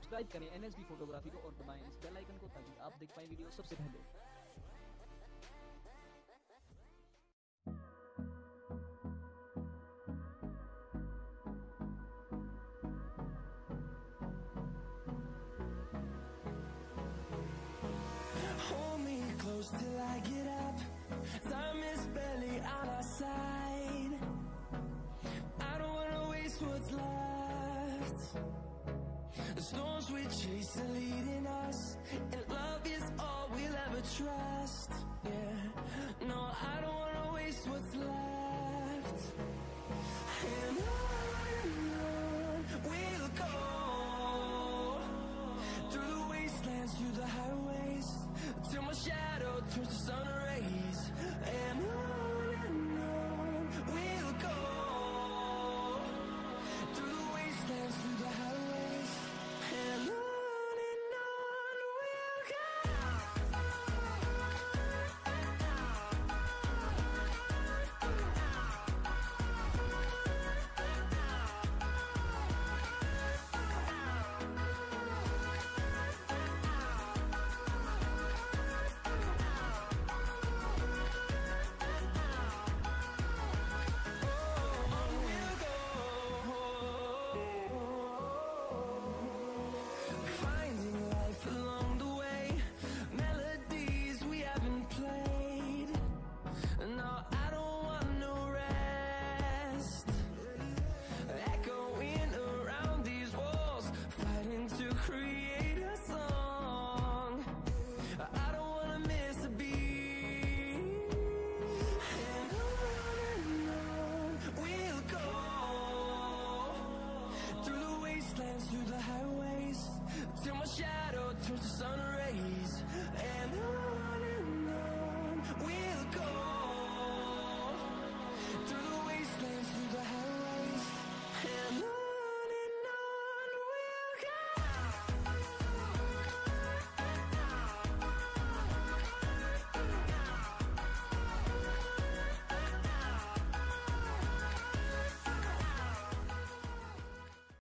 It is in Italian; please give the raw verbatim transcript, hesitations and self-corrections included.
सब्सक्राइब करें NSB photography को और दबाएं इस बेल आइकन को ताकि आप देख पाएं वीडियो सबसे पहले। Close till I get up. Time is barely on our side. I don't wanna waste what's left. The storms we chase are leading us, and love is all we'll ever trust. Yeah, no, I don't wanna waste what's left. And I